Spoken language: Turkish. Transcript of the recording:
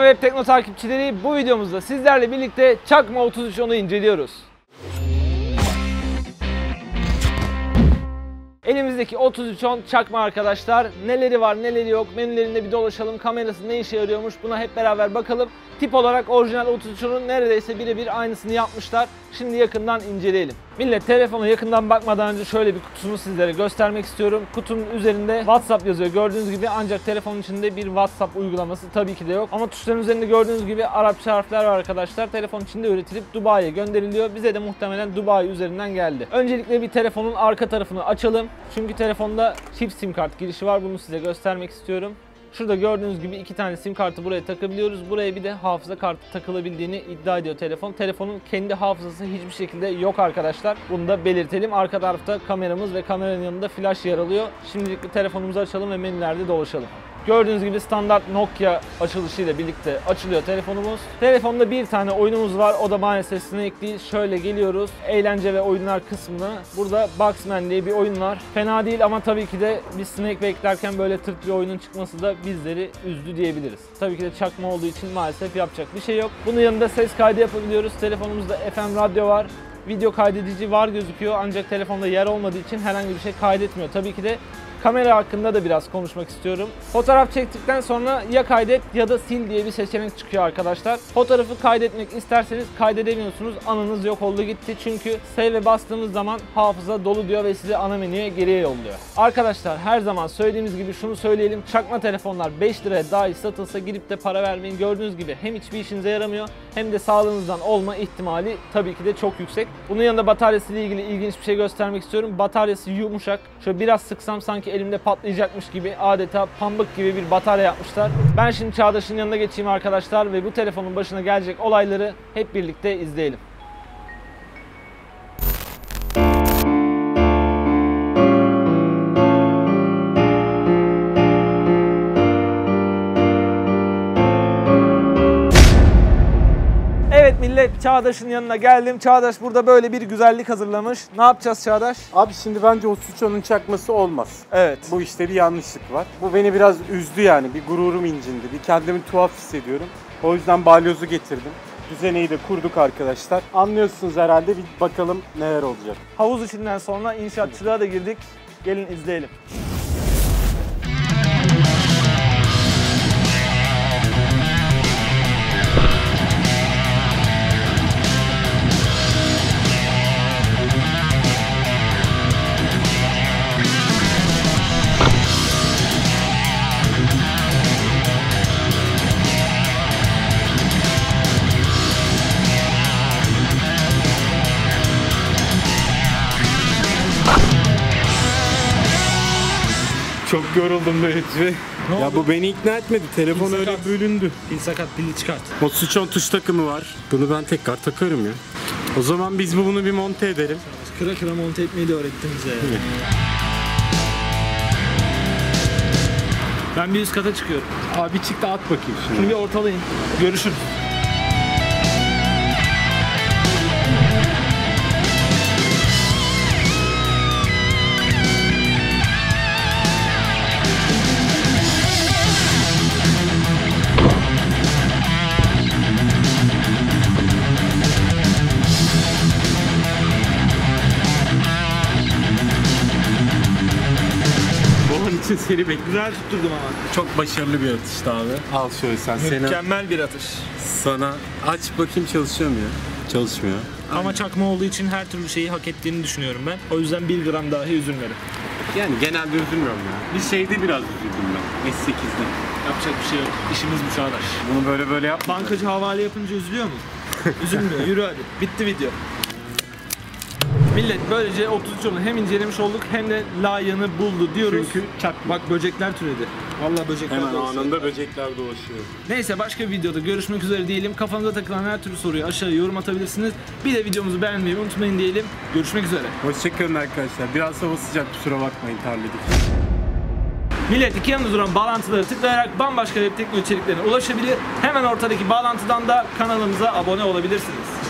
Web Tekno takipçileri, bu videomuzda sizlerle birlikte Çakma 3310'u inceliyoruz. Elimizdeki 3310 çakma arkadaşlar. Neleri var neleri yok, menülerinde bir dolaşalım, kamerası ne işe yarıyormuş, buna hep beraber bakalım. Tip olarak orijinal 3310'un neredeyse birebir aynısını yapmışlar. Şimdi yakından inceleyelim. Millet, telefona yakından bakmadan önce şöyle bir kutusunu sizlere göstermek istiyorum. Kutunun üzerinde WhatsApp yazıyor gördüğünüz gibi, ancak telefonun içinde bir WhatsApp uygulaması tabii ki de yok. Ama tuşların üzerinde gördüğünüz gibi Arapça harfler var arkadaşlar. Telefon içinde üretilip Dubai'ye gönderiliyor. Bize de muhtemelen Dubai üzerinden geldi. Öncelikle bir telefonun arka tarafını açalım. Çünkü telefonda çift sim kart girişi var. Bunu size göstermek istiyorum. Şurada gördüğünüz gibi 2 tane sim kartı buraya takabiliyoruz. Buraya bir de hafıza kartı takılabildiğini iddia ediyor telefon. Telefonun kendi hafızası hiçbir şekilde yok arkadaşlar. Bunu da belirtelim. Arka tarafta kameramız ve kameranın yanında flash yer alıyor. Şimdilik bir telefonumuzu açalım ve menülerde dolaşalım. Gördüğünüz gibi standart Nokia açılışıyla birlikte açılıyor telefonumuz. Telefonda bir tane oyunumuz var. O da maalesef Snake değil. Şöyle geliyoruz. Eğlence ve oyunlar kısmına. Burada Boxman diye bir oyun var. Fena değil ama tabii ki de biz Snake beklerken böyle tırt bir oyunun çıkması da bizleri üzdü diyebiliriz. Tabii ki de çakma olduğu için maalesef yapacak bir şey yok. Bunun yanında ses kaydı yapabiliyoruz. Telefonumuzda FM radyo var. Video kaydedici var gözüküyor ancak telefonda yer olmadığı için herhangi bir şey kaydetmiyor. Tabii ki de kamera hakkında da biraz konuşmak istiyorum. Fotoğraf çektikten sonra ya kaydet ya da sil diye bir seçenek çıkıyor arkadaşlar. Fotoğrafı kaydetmek isterseniz kaydedemiyorsunuz. Anınız yok oldu gitti. Çünkü save'e bastığımız zaman hafıza dolu diyor ve sizi ana menüye geriye yolluyor. Arkadaşlar her zaman söylediğimiz gibi şunu söyleyelim. Çakma telefonlar 5 liraya dahi satılsa gidip de para vermeyin. Gördüğünüz gibi hem hiçbir işinize yaramıyor hem de sağlığınızdan olma ihtimali tabii ki de çok yüksek. Bunun yanında bataryası ile ilgili ilginç bir şey göstermek istiyorum. Bataryası yumuşak. Şöyle biraz sıksam sanki elimde patlayacakmış gibi, adeta pamuk gibi bir batarya yapmışlar. Ben şimdi Çağdaş'ın yanına geçeyim arkadaşlar ve bu telefonun başına gelecek olayları hep birlikte izleyelim. Evet millet, Çağdaş'ın yanına geldim. Çağdaş burada böyle bir güzellik hazırlamış. Ne yapacağız Çağdaş? Abi şimdi bence 3310'un çakması olmaz. Evet. Bu işte bir yanlışlık var. Bu beni biraz üzdü yani. Bir gururum incindi. Bir kendimi tuhaf hissediyorum. O yüzden balyozu getirdim. Düzeneyi de kurduk arkadaşlar. Anlıyorsunuz herhalde. Bir bakalım neler olacak. Havuz içinden sonra inşaatçılığa da girdik. Gelin izleyelim. Çok yoruldum böyle. Ya bu beni ikna etmedi. Telefon öyle bölündü. Pil sakat, pili çıkart. 3310 tuş takımı var. Bunu ben tekrar takarım ya. O zaman biz bunu bir monte edelim. Kıra kıra monte etmeyi de öğrettin bize ya. Ben bir üst kata çıkıyorum. Abi çık da at bakayım şimdi. Şunu bir ortalayın. Görüşürüz. için seni bekliyorum. Güzel tutturdum ama. Çok başarılı bir atıştı abi. Al şöyle sen. Mükemmel bir atış. Sana aç bakayım çalışıyor mu ya? Çalışmıyor. Ama çakma olduğu için her türlü şeyi hak ettiğini düşünüyorum ben. O yüzden 1 gram dahi üzülmedim. Yani genelde üzülmüyorum ya. Bir şeyde biraz üzüldüm ben. S8'de. Yapacak bir şey yok. İşimiz bu Çağdaş. Bunu böyle yapma. Bankacı havale yapınca üzülüyor mu? Üzülmüyor. Yürü hadi. Bitti video. Millet, böylece 3310'u hem incelemiş olduk hem de layığını buldu diyoruz. Çünkü çakma. Bak böcekler türedi. Vallahi böcekler hemen dolaşıyor. anında böcekler dolaşıyor. Neyse, başka bir videoda görüşmek üzere diyelim. Kafanıza takılan her türlü soruyu aşağıya yorum atabilirsiniz. Bir de videomuzu beğenmeyi unutmayın diyelim. Görüşmek üzere. Hoşçakalın arkadaşlar. Biraz hava sıcak, kusura bakmayın, terledik. Millet, iki yanında duran bağlantıları tıklayarak bambaşka web teknoloji içeriklerine ulaşabilir. Hemen ortadaki bağlantıdan da kanalımıza abone olabilirsiniz.